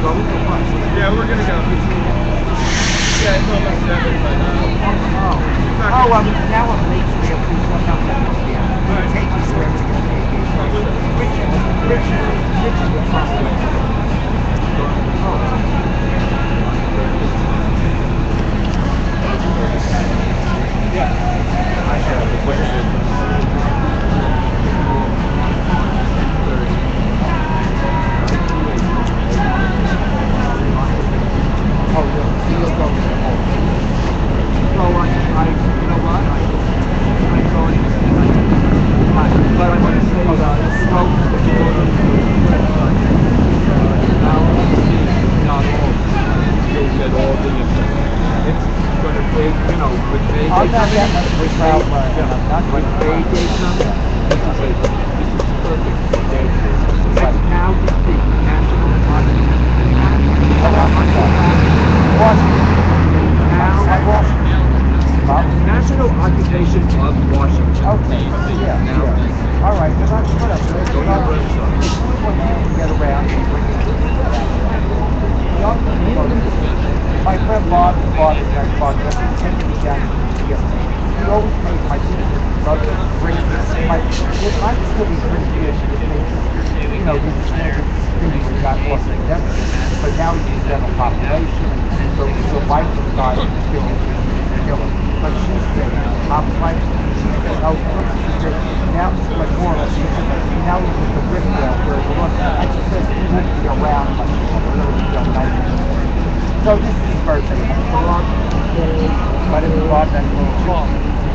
Yeah, we're gonna go. Yeah, it's almost 7, but now I'm late, so they'll please come down that one down. Take me wherever they're going to take me. Richard will prospect. Yeah. I have the question. Oh, yeah. You'll go to the hole. So you know what? I'm going but I want to say smoke not all. You'll get all the it's going to take, you know, with May I'm not that much of a crowd learner. When May Day comes, this is perfect. Okay? Now you see National National Occupation of Washington. Okay, yeah. All right, because I'm put up there. It's when you can get around. My friend Bob is very fond of him. He takes me down to the museum. He always pays my sister and brother brings it might still be pretty good because they just, you know, this thing we got lost in deficit. But now he's a general population, so lifestyle is still killer. But she said, I'm like, she said, oh, she said, now, like more or less, she said, now he's just a rip-down where he was. And she said, he won't be around much more, really, you don't know. So this is his birthday. But it's Bob that's a little long.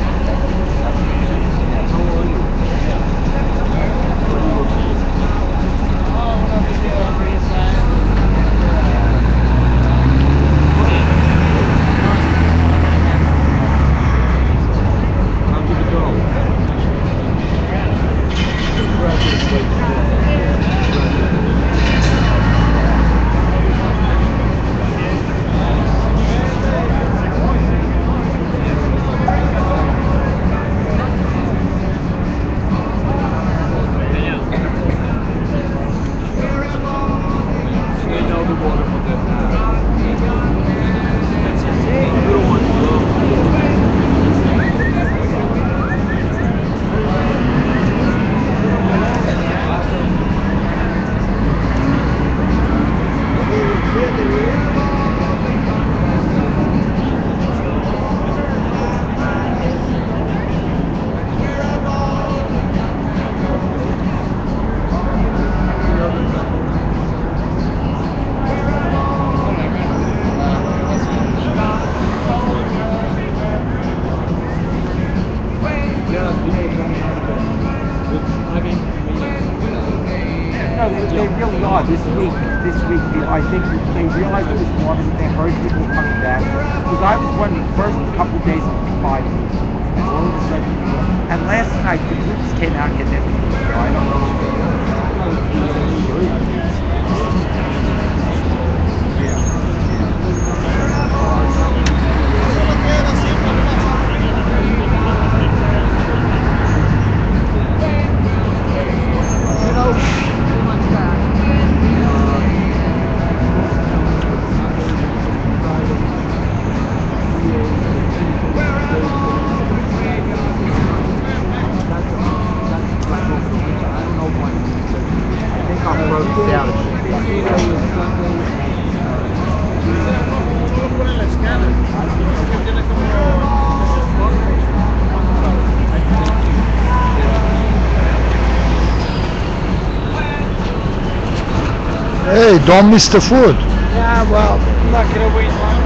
They really are. This week, I think they realized it was warmer than they heard people coming back. Because I was wondering, first couple of days it would be 5 feet. And all of a sudden, and last night the groups came out and get everything. So I don't know. Hey, don't miss the food. yeah, well, I'm not gonna wait long.